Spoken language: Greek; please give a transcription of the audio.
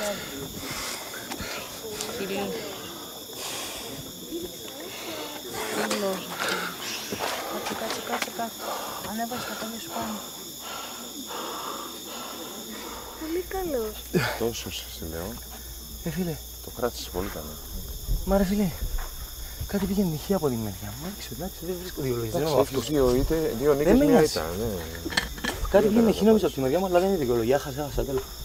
Φιλί. Φίλος. Κάτσε. Ανέβασε τα πόδια σου πάνω. Πολύ καλός. Τόσο σε λέω. Φίλε. Το κράτησε πολύ καλό. Μα ρε φίλε, κάτι πήγαινε νυχεία από την μεριά μου. Εντάξει, δεν βρίσκω δικαιολογισμό. Έχεις δύο νίκες, μία ήττα. Κάτι πήγαινε νυχεία νομίζω από τη μεριά μου, αλλά δεν είναι δικαιολογία. Χάσα, τέλος.